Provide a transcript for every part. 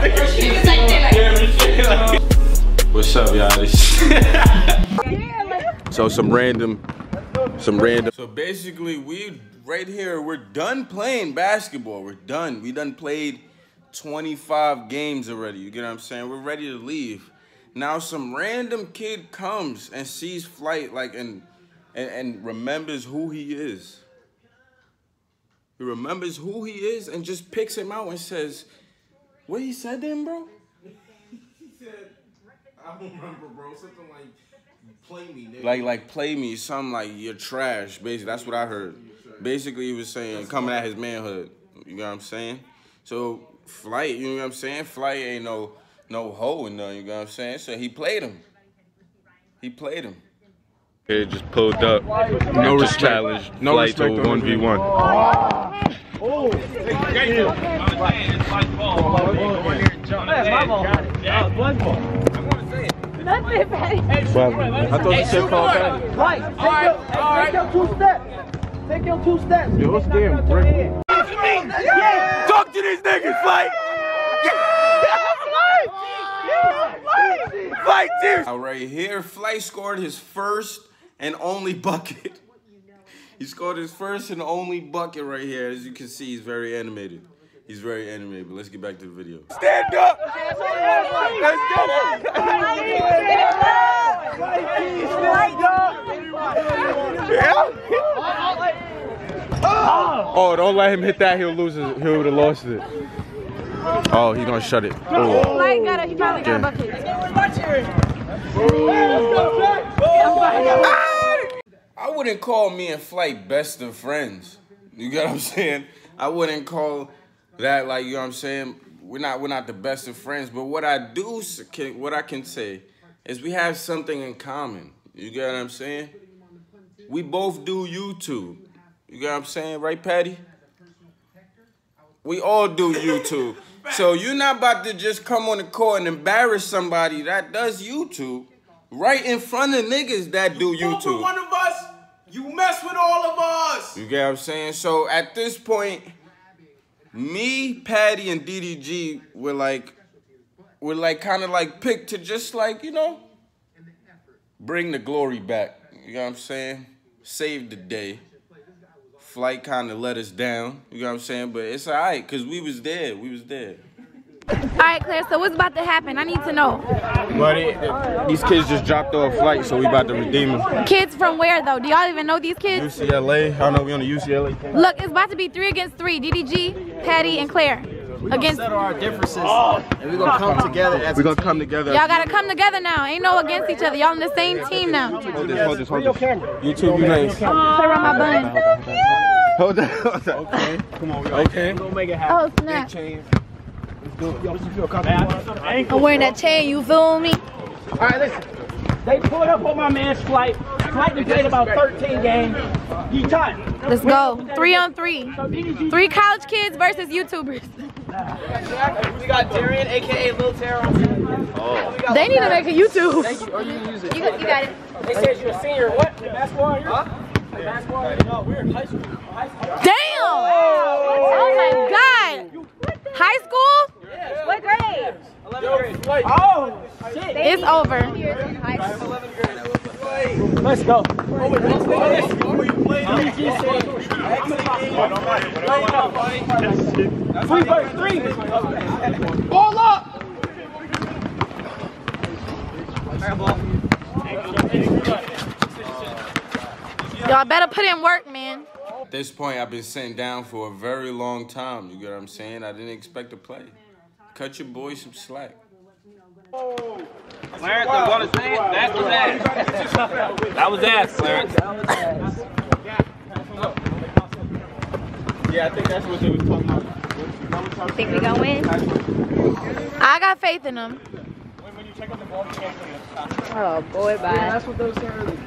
What's up, y'all? So some random. So basically, we right here, we're done playing basketball. We're done. We done played 25 games already. You get what I'm saying? We're ready to leave. Now some random kid comes and sees Flight like and remembers who he is. He remembers who he is and just picks him out and says, what he said to him, bro? He said, I don't remember, bro. Something like, play me, nigga. Like play me, something like you're trash. Basically, that's what I heard. Basically, he was saying, coming at his manhood. You know what I'm saying? So, Flight, you know what I'm saying? Flight ain't no hoe in there, you know what I'm saying? So he played him. He played him. It just pulled up. No respect. Challenge. No Flight to 1v1. Oh! That's my ball. Yeah, blood ball. That's it, Patty. I thought you said call Patty. Right. Take your 2 steps. Take your 2 steps. Yo, what's damn brick? Talk to these niggas, Flight! Flight, dude! Right here, Flight scored his first and only bucket. He scored his first and only bucket right here. As you can see, he's very animated. He's very animated, but let's get back to the video. Stand up! Let's go! Oh, don't let him hit that. He'll lose it. He would have lost it. Oh, he's gonna shut it. Oh. He probably got a bucket. I wouldn't call me and Flight best of friends. You get what I'm saying? I wouldn't call that like, you know what I'm saying? We're not the best of friends, but what I can say is we have something in common. You get what I'm saying? We both do YouTube. You get what I'm saying? Right, Patty? We all do YouTube. So you're not about to just come on the court and embarrass somebody that does YouTube right in front of niggas that do YouTube. You one of us, you mess with all of us. You get what I'm saying? So at this point, me, Patty, and DDG were kind of like picked to just like, you know, bring the glory back. You know what I'm saying? Save the day. Flight kind of let us down. You know what I'm saying? But it's all right, because we was there. We was there. All right, Claire, so what's about to happen? I need to know. But these kids just dropped off Flight, so we about to redeem them. Kids from where, though? Do y'all even know these kids? UCLA. I don't know, we on the UCLA team. Look, it's about to be 3 against 3. DDG, Patty, and Claire. Against settle our differences, and we're gonna come together. We're gonna come together. Y'all gotta come together now. Ain't no against each other. Y'all on the same team now. Hold this. YouTube, you nice. Play around my bun. Hold on. Okay. Come on. Okay. We're gonna make it happen. Oh, snap. I'm wearing that chain, you feel me? All right, listen. They pulled up on my man's Flight. Flight played about 13 games. He tied. Let's go. 3 on 3. 3 college kids versus YouTubers. We got Darian, aka Lil Terror. Oh. They need to make a YouTube. Thank you. Or you can use it. You got it. They said you're a senior. What? In basketball? Huh? Basketball? No, we're in high school. Damn! Oh my God! High school? Yeah. What grade? 11th grade. Oh, shit. It's over. 11th grade. Let's go. Ball up! Y'all better put in work, man. At this point, I've been sitting down for a very long time. You get what I'm saying? I didn't expect to play. Cut your boy some slack. Clarence, I'm gonna say it. That was ass. That was ass, Clarence. Yeah, I think that's what they was talking about. Think we gonna win? I got faith in them. When you check out the ball, you can't play it. Oh boy, bye. Yeah, that's what they said earlier.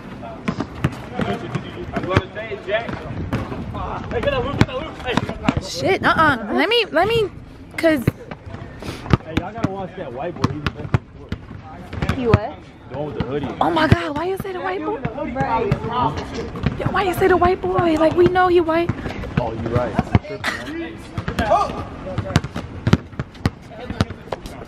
I'm gonna say it, Jack. Hey, get that loop, Hey. Shit, Let me, cause. Hey, y'all gotta watch that white boy. He's the best. You what? The one with the hoodie. Oh my God, why you say the white boy? Yo, why you say the white boy? Like, we know he white. Oh, you're right.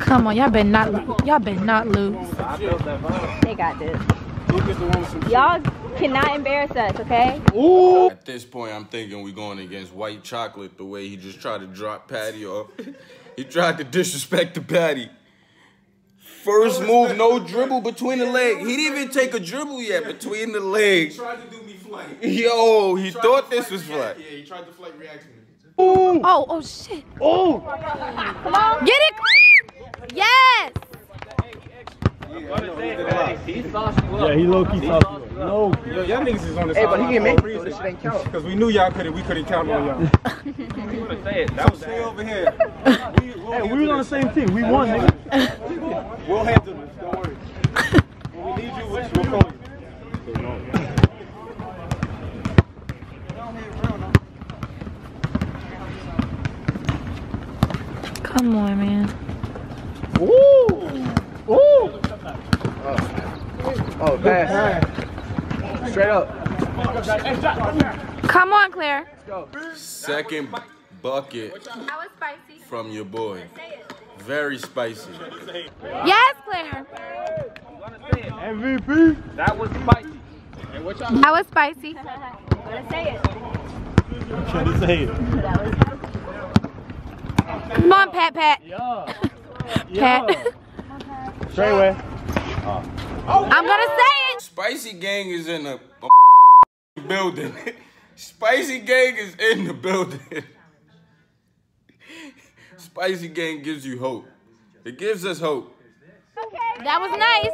Come on, y'all better not lose. They got this. Y'all cannot embarrass us, okay? Ooh. At this point, I'm thinking we're going against White Chocolate the way he just tried to drop Patty off. He tried to disrespect the Patty. First move, no dribble between the legs. He didn't even take a dribble yet between the legs. He tried to do me flight. Yo, he thought this was flight. Yeah, he tried to flight react to me. Oh, oh shit. Oh! Come on. Get it. Yes. Yeah, he low-key saucy. No. Yo, y'all niggas is on the Hey, but he sideline didn't make for a it, so this reason. shit ain't count. Because we knew y'all we couldn't count on y'all. That was Stay over here. Hey, we was on the same team. We won, nigga. We'll handle this. Don't worry. When we need you, we'll call you. Come on, man. Ooh! Ooh! Oh, pass. Straight up. Come on, Claire. Second bucket That was spicy. from your boy. Very spicy. Yes, Claire. MVP. That was spicy. Gotta say it. I'm trying to say it. Come on, Pat. Yeah. Pat. Straight away. I'm gonna say it. Spicy Gang is in the building. Spicy Gang is in the building. Spicy Gang gives you hope. It gives us hope. Okay. That was nice.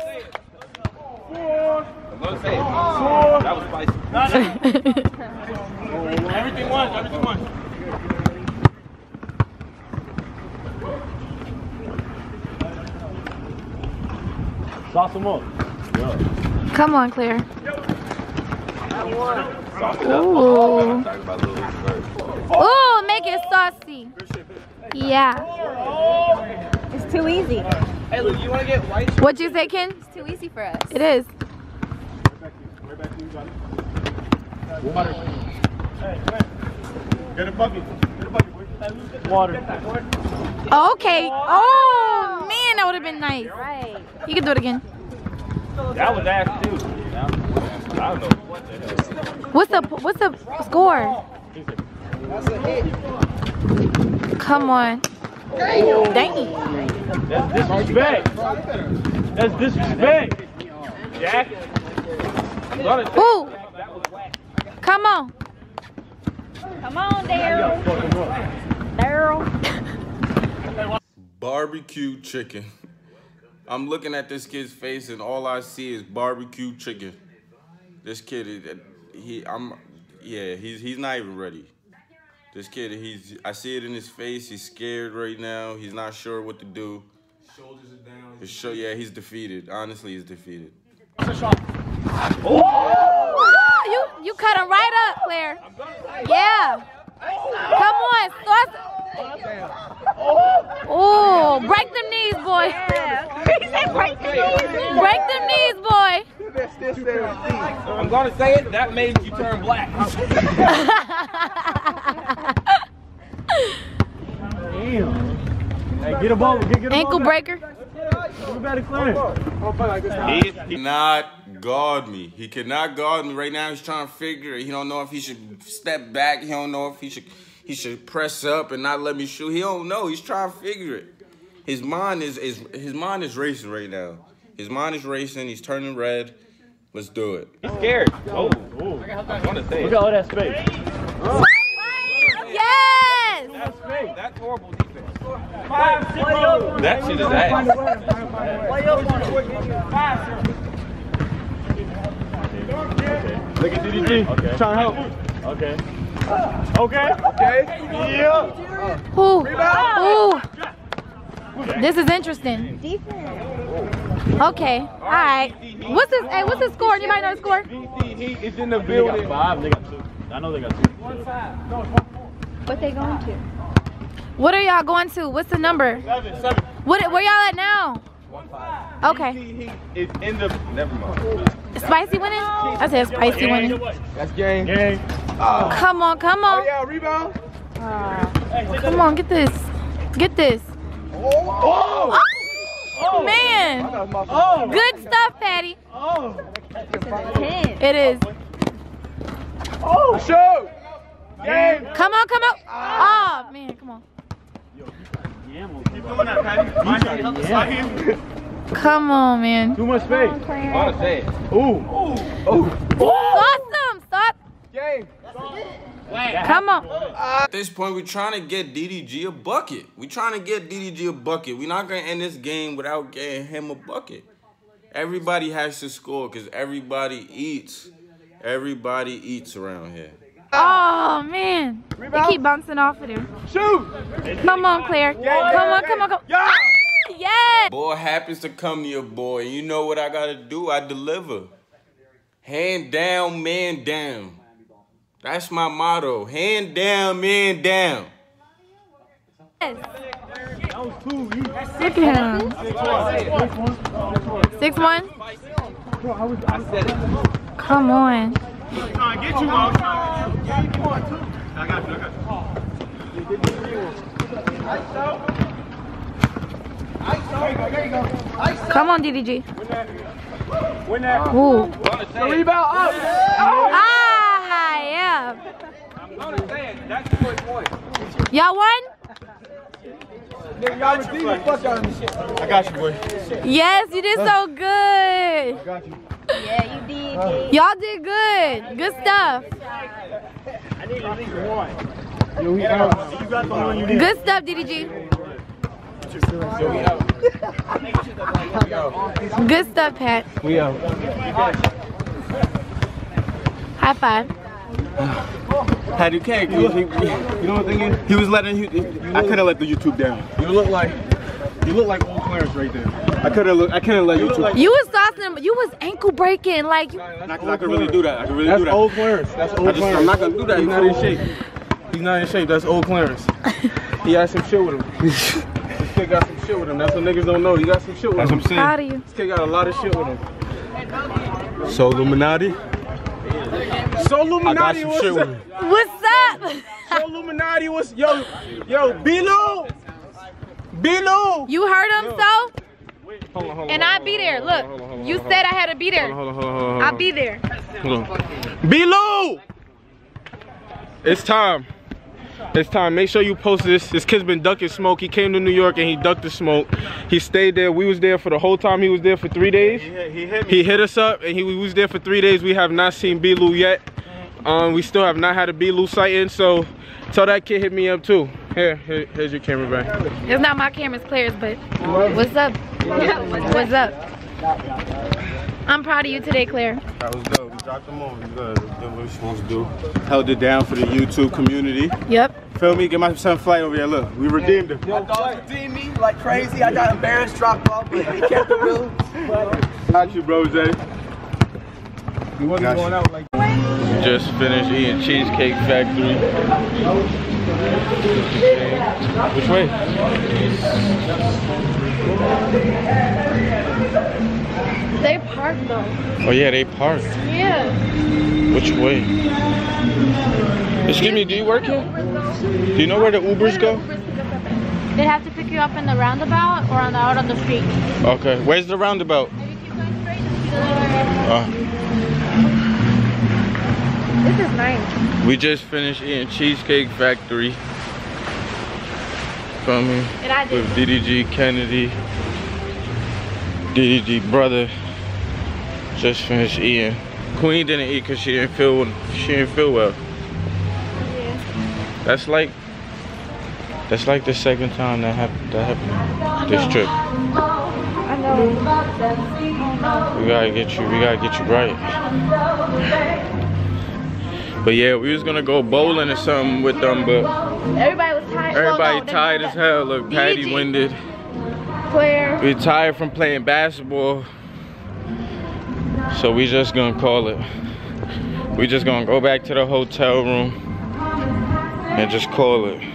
I'm going to say it. That was spicy. Everything won. Everything won. Sauce them up. Yeah. Come on, Claire. Ooh. Ooh, make it saucy. Yeah. It's too easy. Hey, look, you want to get white? What'd you say, Ken? It's too easy for us. It is. Right back to you, buddy. Water. Hey, get a bucket. Get a bucket. Water. Okay. Oh, man, that would have been nice. Right. You can do it again. That was ass too. I don't know what the hell. What's the score? That's a hit. Come on. Dang. That's disrespect. That's disrespect. Jack. Ooh. Come on. Come on, Daryl. Daryl. Barbecue chicken. I'm looking at this kid's face and all I see is barbecue chicken. This kid, he's not even ready. This kid, I see it in his face. He's scared right now. He's not sure what to do. Shoulders are down. He's defeated. Honestly, he's defeated. You cut him right up, Claire. Yeah. Come on, oh, break them knees, boy. He said break the knees. Break them knees, boy. I'm going to say it. That made you turn black. Damn. Hey, get a ball. Get a Ankle ball breaker. We better clear. He cannot guard me. He cannot guard me right now. He's trying to figure it. He don't know if he should step back. He don't know if he should press up and not let me shoot. He don't know. He's trying to figure it. His mind is racing right now. His mind is racing. He's turning red. Let's do it. He's scared. Oh. I'm going to say it. Look at all that space. Yes. That's space. That's horrible defense. That shit is ass. Look at DDG. Okay. Trying to help. Okay. Okay. Yeah. Ooh. Ooh. This is interesting. Defense. Okay. All right. What's the score? Anybody know the score? DC is in the They building. got 5. They got 2. I know they got 2. What they going to? What are y'all going to? What's the number? 7. Where y'all at now? Okay. DC is in the. Never mind. Spicy winning? I said spicy winning. That's game. Gang. Come on, come Oh, on. yeah, rebound. Come on, get this. Get this. Oh! Man. Oh. Good stuff, Patty. Oh. It is. Oh. Shoot. Game. Come on, come on. Oh, man, come on. Keep doing that, Patty. Come on, man. Too much space. Ooh. Awesome. Stop. Game. Come on. At this point, we're trying to get DDG a bucket. We're trying to get DDG a bucket. We're not going to end this game without getting him a bucket. Everybody has to score because everybody eats. Everybody eats around here. Oh, man. They keep bouncing off of him. Shoot. Come on, Claire. Come on, come on, come on. Yeah. Yes. Boy happens to come to your boy, and you know what I got to do? I deliver. Hand down, man down. That's my motto. Hand down, man down. Yes. That was 2 easy. Look at him. 6-1. Come on. Trying to get you out. I got you. Come on, DDG. Win that. Ooh. The rebound up. Ah, yeah. Y'all won? Y'all receive it. Fuck y'all. I got you, boy. Yes, you did so good. I got you. Yeah, you did. Y'all did good. Good stuff. I need at least 1. Yo, we out. You got the one you need. Good stuff, DDG. Yo, we out. Good stuff, Pat. We out. High five. Had you can't. You know what the thing is? He was letting you. I couldn't let the YouTube down. You look like old Clarence right there. I couldn't let YouTube. You was tossing, you was ankle breaking, like. I could really do that. I could really That's do that. old Clarence. That's old Clarence. I'm not gonna do that. He's not in shape. He's not in shape. That's old Clarence. He has some shit with him. This kid got some shit with him. That's what niggas don't know. He got some shit with him. That's what I'm saying. Proud of you. This kid got a lot of shit with him. So Illuminati. So Illuminati, some shit with him. What's up? So Illuminati was yo Bilo. You heard him, so? Hold on, And I'll be there. Look, you said I had to be there. Hold on. I'll be there. Hold on. Bilo! It's time. It's time. Make sure you post this. This kid's been ducking smoke. He came to New York and he ducked the smoke. He stayed there. We was there for the whole time. He was there for 3 days. He hit us up and he was there for 3 days. We have not seen Bilu yet. We still have not had a Bilu sighting. So tell that kid hit me up too. Here's your camera back. It's not my camera, it's Claire's, but what's up? What's up? I'm proud of you today, Claire. That was dope. We dropped them on. Good. Did what we supposed to do. Held it down for the YouTube community. Yep. Feel me? Get my son Flight over here. Look, we redeemed him. My dogs redeemed me like crazy. I got embarrassed, dropped off, but he kept the rules. Got you, bro, Jay. He wasn't going out like Just finished eating Cheesecake Factory. which way? They parked though. Oh yeah, they parked. Yeah. Which way? Excuse me, do you work here? Do you know where the Ubers go? They have to pick you up in the roundabout or out on the street. Okay, where's the roundabout? Maybe keep going straight and see the other way. This is nice. We just finished eating Cheesecake Factory. Feel me? And I did. With DDG Kennedy. DDG brother. Just finished eating. Queen didn't eat because she didn't feel well. Yeah. That's like the second time that happened this trip. I know. We gotta get you right. But yeah, we was gonna go bowling or something with them, but Everybody was tired. everybody tired as hell. Look, Patty DDG. winded. Claire. We tired from playing basketball. So we just gonna call it. We just gonna go back to the hotel room and just call it.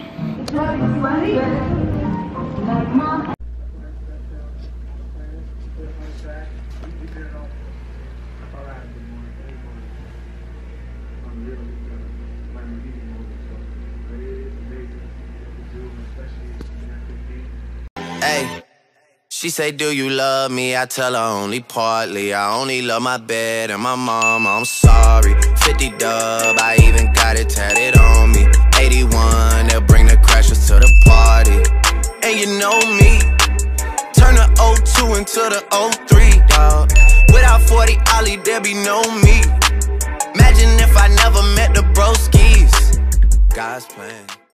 Hey, She say, do you love me? I tell her only partly. I only love my bed and my mom, I'm sorry. 50 dub, I even got it tatted on me. 81, they'll bring the crashers to the party. And you know me, turn the 02 into the 03, dawg. Without 40 Ollie, there be no me. Imagine if I never met the broskies. God's plan.